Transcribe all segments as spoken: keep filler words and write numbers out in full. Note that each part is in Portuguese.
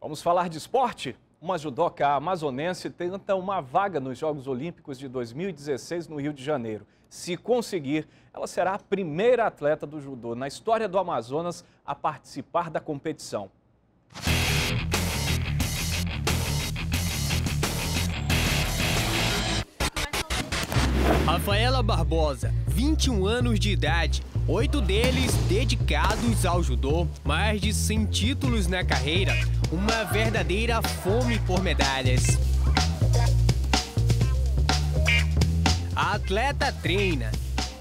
Vamos falar de esporte? Uma judoca amazonense tenta uma vaga nos Jogos Olímpicos de dois mil e dezesseis no Rio de Janeiro. Se conseguir, ela será a primeira atleta do judô na história do Amazonas a participar da competição. Rafaela Barbosa, vinte e um anos de idade, oito deles dedicados ao judô, mais de cem títulos na carreira, uma verdadeira fome por medalhas. A atleta treina.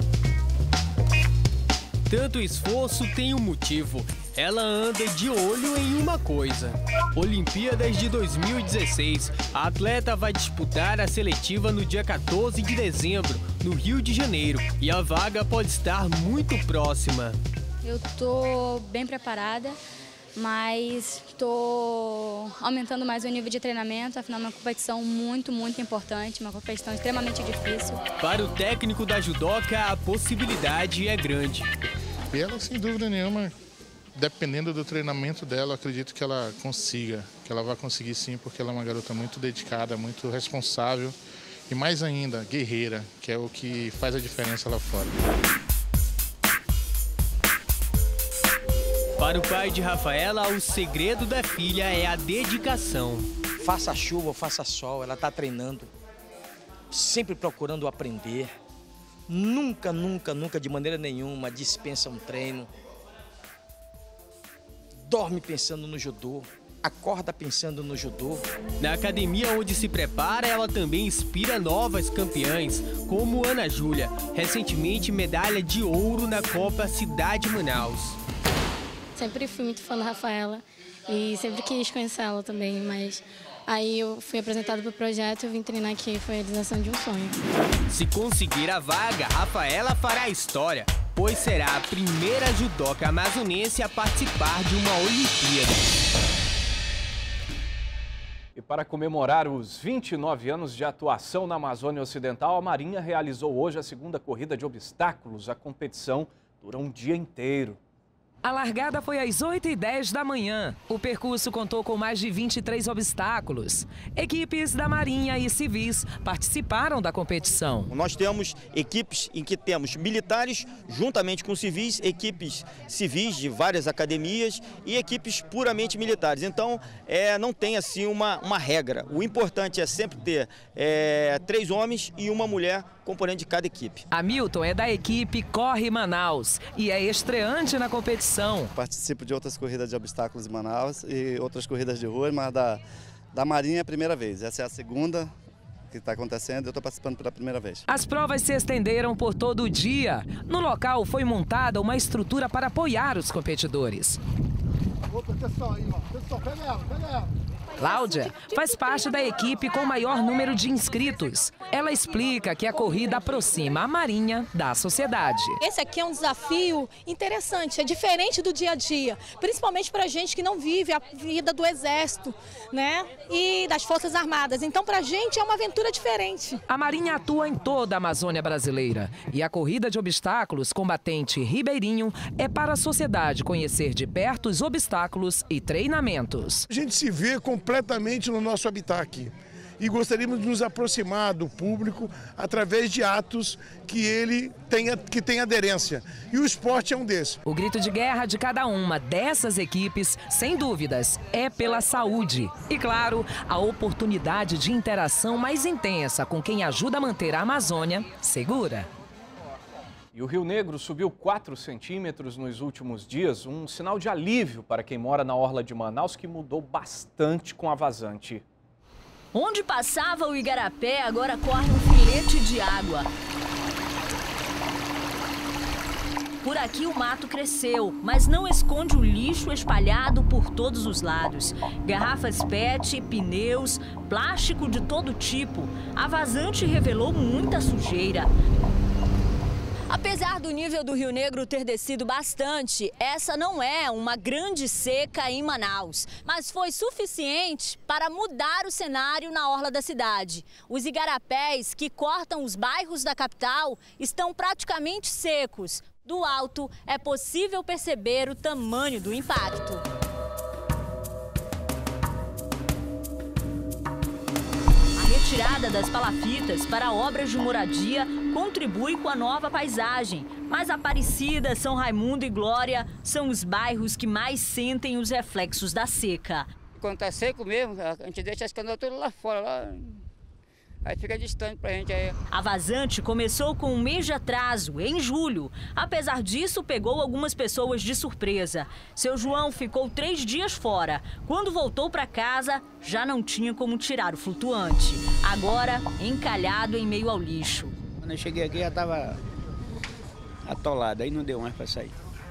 Tanto esforço tem um motivo. Ela anda de olho em uma coisa. Olimpíadas de dois mil e dezesseis. A atleta vai disputar a seletiva no dia quatorze de dezembro, no Rio de Janeiro. E a vaga pode estar muito próxima. Eu tô bem preparada, mas estou aumentando mais o nível de treinamento. Afinal, é uma competição muito, muito importante, uma competição extremamente difícil. Para o técnico da judoca, a possibilidade é grande. E ela, sem dúvida nenhuma, dependendo do treinamento dela, eu acredito que ela consiga, que ela vai conseguir sim, porque ela é uma garota muito dedicada, muito responsável e mais ainda, guerreira, que é o que faz a diferença lá fora. Para o pai de Rafaela, o segredo da filha é a dedicação. Faça chuva, faça sol, ela está treinando, sempre procurando aprender. Nunca, nunca, nunca, de maneira nenhuma, dispensa um treino. Dorme pensando no judô, acorda pensando no judô. Na academia onde se prepara, ela também inspira novas campeãs, como Ana Júlia, recentemente medalha de ouro na Copa Cidade Manaus. Sempre fui muito fã da Rafaela e sempre quis conhecer ela também, mas aí eu fui apresentada para o projeto e eu vim treinar aqui, foi a realização de um sonho. Se conseguir a vaga, Rafaela fará história, pois será a primeira judoca amazonense a participar de uma Olimpíada. E para comemorar os vinte e nove anos de atuação na Amazônia Ocidental, a Marinha realizou hoje a segunda corrida de obstáculos. A competição dura um dia inteiro. A largada foi às oito e dez da manhã. O percurso contou com mais de vinte e três obstáculos. Equipes da Marinha e civis participaram da competição. Nós temos equipes em que temos militares, juntamente com civis, equipes civis de várias academias e equipes puramente militares. Então, é, não tem assim uma, uma regra. O importante é sempre ter é, três homens e uma mulher componente de cada equipe. Hamilton é da equipe Corre Manaus e é estreante na competição. Participo de outras corridas de obstáculos em Manaus e outras corridas de rua, mas da, da Marinha é a primeira vez. Essa é a segunda que está acontecendo e eu estou participando pela primeira vez. As provas se estenderam por todo o dia. No local foi montada uma estrutura para apoiar os competidores. Opa, pessoal, aí, ó. Pessoal, pega ela, pega ela. Cláudia faz parte da equipe com maior número de inscritos. Ela explica que a corrida aproxima a Marinha da sociedade. Esse aqui é um desafio interessante, é diferente do dia a dia, principalmente para a gente que não vive a vida do Exército, né, e das Forças Armadas. Então, para a gente é uma aventura diferente. A Marinha atua em toda a Amazônia brasileira e a corrida de obstáculos Combatente Ribeirinho é para a sociedade conhecer de perto os obstáculos e treinamentos. A gente se vê completamente no nosso habitat aqui. E gostaríamos de nos aproximar do público através de atos que ele tenha, que tenha aderência. E o esporte é um desses. O grito de guerra de cada uma dessas equipes, sem dúvidas, é pela saúde. E, claro, a oportunidade de interação mais intensa com quem ajuda a manter a Amazônia segura. E o Rio Negro subiu quatro centímetros nos últimos dias, um sinal de alívio para quem mora na orla de Manaus, que mudou bastante com a vazante. Onde passava o Igarapé, agora corre um filete de água. Por aqui o mato cresceu, mas não esconde o lixo espalhado por todos os lados. Garrafas P E T, pneus, plástico de todo tipo. A vazante revelou muita sujeira. Apesar do nível do Rio Negro ter descido bastante, essa não é uma grande seca em Manaus, mas foi suficiente para mudar o cenário na orla da cidade. Os igarapés que cortam os bairros da capital estão praticamente secos. Do alto, é possível perceber o tamanho do impacto. retirada das palafitas para obras de moradia contribui com a nova paisagem. Mas Aparecida, São Raimundo e Glória são os bairros que mais sentem os reflexos da seca. Quando está seco mesmo, a gente deixa as canoas todas lá fora, lá... aí fica distante pra gente. Aí. A vazante começou com um mês de atraso, em julho. Apesar disso, pegou algumas pessoas de surpresa. Seu João ficou três dias fora. Quando voltou para casa, já não tinha como tirar o flutuante. Agora, encalhado em meio ao lixo. Quando eu cheguei aqui, já estava atolado, aí não deu mais para sair.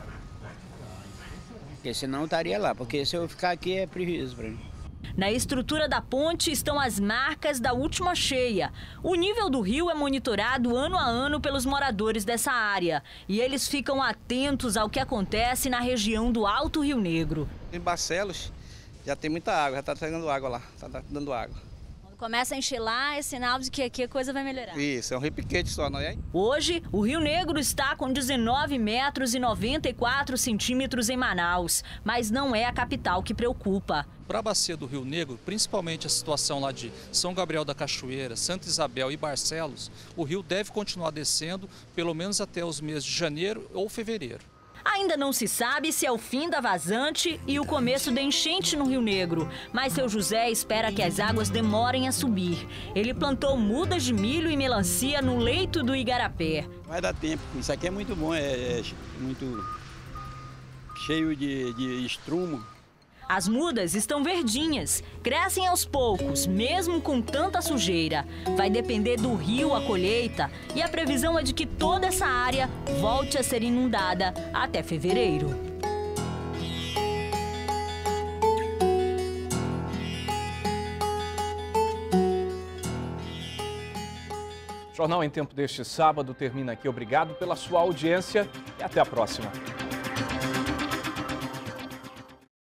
Porque senão eu estaria lá, porque se eu ficar aqui é prejuízo para mim. Na estrutura da ponte estão as marcas da última cheia. O nível do rio é monitorado ano a ano pelos moradores dessa área. E eles ficam atentos ao que acontece na região do Alto Rio Negro. Em Barcelos já tem muita água, já está pegando água lá, está dando água. Quando começa a encher lá, é sinal de que aqui a coisa vai melhorar. Isso, é um repiquete só, não é? Hoje, o Rio Negro está com dezenove metros e noventa e quatro centímetros em Manaus. Mas não é a capital que preocupa. Para a bacia do Rio Negro, principalmente a situação lá de São Gabriel da Cachoeira, Santa Isabel e Barcelos, o rio deve continuar descendo pelo menos até os meses de janeiro ou fevereiro. Ainda não se sabe se é o fim da vazante e o começo da enchente no Rio Negro, mas seu José espera que as águas demorem a subir. Ele plantou mudas de milho e melancia no leito do Igarapé. Vai dar tempo, isso aqui é muito bom, é, é muito cheio de, de estrumo. As mudas estão verdinhas, crescem aos poucos, mesmo com tanta sujeira. Vai depender do rio a colheita e a previsão é de que toda essa área volte a ser inundada até fevereiro. Jornal em Tempo deste sábado termina aqui. Obrigado pela sua audiência e até a próxima.